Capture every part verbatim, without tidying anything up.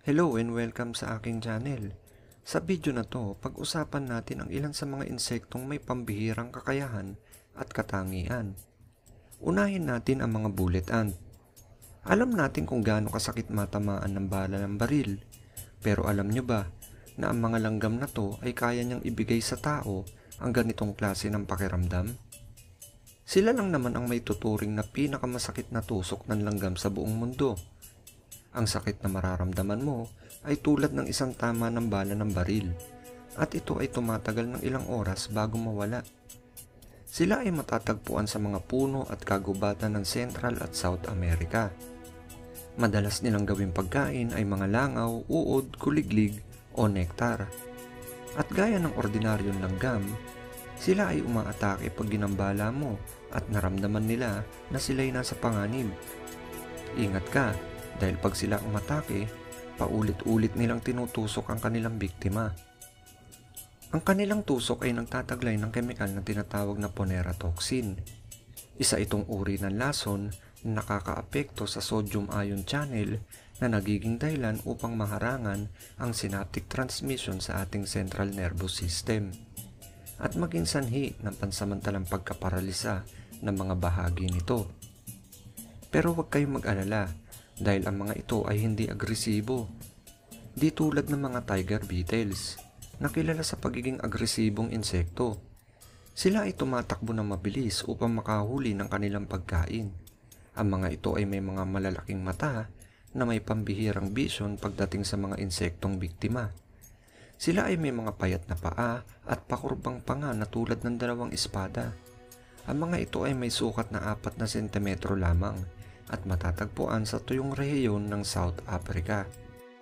Hello and welcome sa aking channel. Sa video na to, pag-usapan natin ang ilan sa mga insektong may pambihirang kakayahan at katangian. Unahin natin ang mga bullet ant. Alam natin kung gaano kasakit matamaan ng bala ng baril, pero alam nyo ba na ang mga langgam na to ay kaya niyang ibigay sa tao ang ganitong klase ng pakiramdam? Sila lang naman ang may tuturing na pinakamasakit na tusok ng langgam sa buong mundo. Ang sakit na mararamdaman mo ay tulad ng isang tama ng bala ng baril, at ito ay tumatagal ng ilang oras bago mawala. Sila ay matatagpuan sa mga puno at kagubatan ng Central at South America. Madalas nilang gawing pagkain ay mga langaw, uod, kuliglig o nektar. At gaya ng ordinaryong langgam, sila ay umaatake pag ginambala mo at naramdaman nila na sila'y nasa panganib. Ingat ka, dahil pag sila umatake, paulit-ulit nilang tinutusok ang kanilang biktima. Ang kanilang tusok ay nagtataglay ng kemikal na tinatawag na Ponera toxin. Isa itong uri ng lason na nakakaapekto sa sodium ion channel na nagiging dahilan upang maharangan ang synaptic transmission sa ating central nervous system at maging sanhi ng pansamantalang pagkaparalisa ng mga bahagi nito. Pero huwag kayong mag-alala, dahil ang mga ito ay hindi agresibo. Di tulad ng mga tiger beetles, na kilala sa pagiging agresibong insekto. Sila ay tumatakbo ng mabilis upang makahuli ng kanilang pagkain. Ang mga ito ay may mga malalaking mata na may pambihirang vision pagdating sa mga insektong biktima. Sila ay may mga payat na paa at pakurbang panga na tulad ng dalawang espada. Ang mga ito ay may sukat na apat na sentimetro lamang at matatagpuan sa tuyong rehiyon ng South Africa.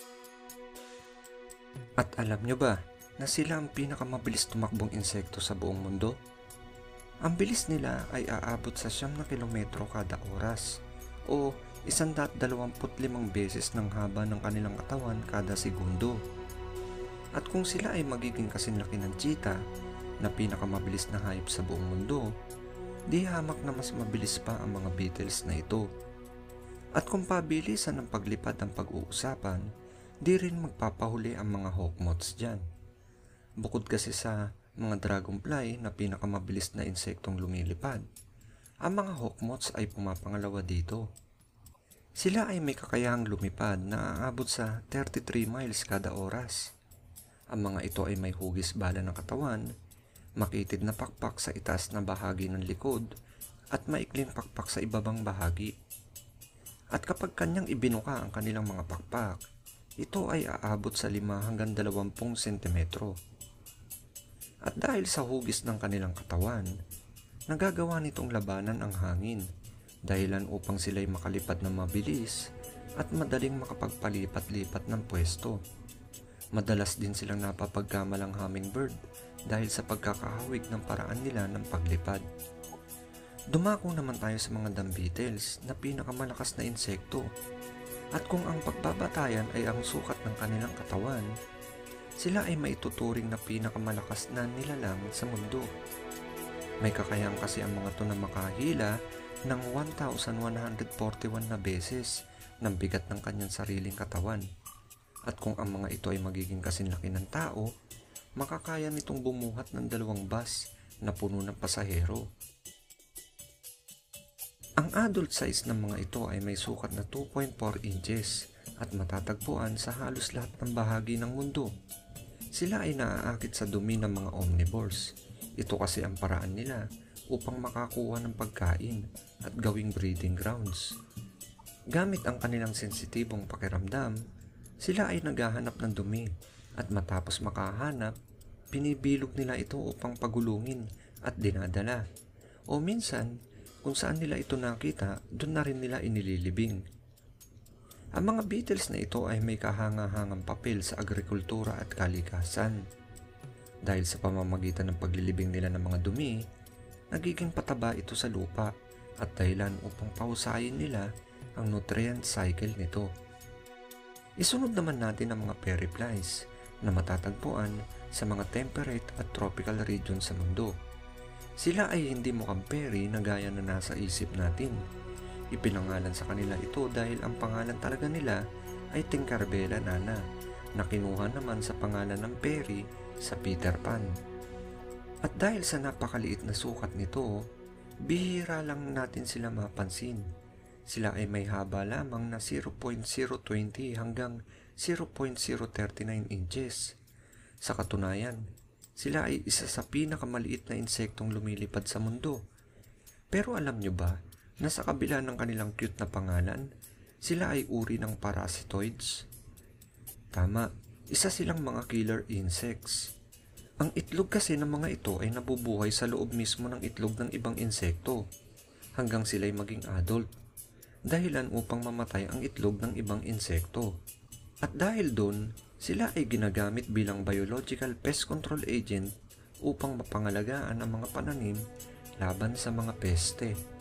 At alam nyo ba na sila ang pinakamabilis tumakbong insekto sa buong mundo? Ang bilis nila ay aabot sa siyam na kilometro kada oras o isandaat dalawamput limang beses ng haba ng kanilang katawan kada segundo. At kung sila ay magiging kasinlaki ng cheetah na pinakamabilis na hayop sa buong mundo, di hamak na mas mabilis pa ang mga beetles na ito. At kung pabilisan ng paglipad ng pag-uusapan, di rin magpapahuli ang mga hawkmoths dyan. Bukod kasi sa mga dragonfly na pinakamabilis na insektong lumilipad, ang mga hawkmoths ay pumapangalawa dito. Sila ay may kakayahang lumipad na aabot sa thirty-three miles kada oras. Ang mga ito ay may hugis bala ng katawan, makitid na pakpak sa itaas na bahagi ng likod, at maikling pakpak sa ibabang bahagi. At kapag kanyang ibinuka ang kanilang mga pakpak, ito ay aabot sa lima hanggang dalawampung sentimetro. At dahil sa hugis ng kanilang katawan, nagagawa nitong labanan ang hangin, dahilan upang sila'y makalipad na mabilis at madaling makapagpalipat-lipat ng pwesto. Madalas din silang napapagkamalang hummingbird dahil sa pagkakahawig ng paraan nila ng paglipad. Dumako naman tayo sa mga dung beetles na pinakamalakas na insekto. At kung ang pagbabatayan ay ang sukat ng kanilang katawan, sila ay maituturing na pinakamalakas na nilalang sa mundo. May kakayahan kasi ang mga ito na makahila ng one thousand one hundred forty-one na beses ng bigat ng kanyang sariling katawan. At kung ang mga ito ay magiging kasinlaki ng tao, makakaya nitong bumuhat ng dalawang bus na puno ng pasahero. Ang adult size ng mga ito ay may sukat na two point four inches at matatagpuan sa halos lahat ng bahagi ng mundo. Sila ay naaakit sa dumi ng mga omnivores. Ito kasi ang paraan nila upang makakuha ng pagkain at gawing breeding grounds. Gamit ang kanilang sensitibong pakiramdam, sila ay naghahanap ng dumi at matapos makahanap, pinibilog nila ito upang pagulungin at dinadala. O minsan, kung saan nila ito nakita, doon na rin nila inililibing. Ang mga beetles na ito ay may kahanga-hangang papel sa agrikultura at kalikasan. Dahil sa pamamagitan ng paglilibing nila ng mga dumi, nagiging pataba ito sa lupa at dahilan upang pahusayin nila ang nutrient cycle nito. Isunod naman natin ang mga fairy flies na matatagpuan sa mga temperate at tropical region sa mundo. Sila ay hindi mukhang fairy na gaya na nasa isip natin. Ipinangalan sa kanila ito dahil ang pangalan talaga nila ay Tinkerbella Nana na kinuha naman sa pangalan ng Perry sa Peter Pan. At dahil sa napakaliit na sukat nito, bihira lang natin sila mapansin. Sila ay may haba lamang na zero point zero two zero hanggang zero point zero three nine inches. Sa katunayan, sila ay isa sa pinakamaliit na insektong lumilipad sa mundo. Pero alam nyo ba na sa kabila ng kanilang cute na pangalan, sila ay uri ng parasitoids? Tama, isa silang mga killer insects. Ang itlog kasi ng mga ito ay nabubuhay sa loob mismo ng itlog ng ibang insekto hanggang sila'y maging adult, dahilan upang mamatay ang itlog ng ibang insekto. At dahil doon, sila ay ginagamit bilang biological pest control agent upang mapangalagaan ang mga pananim laban sa mga peste.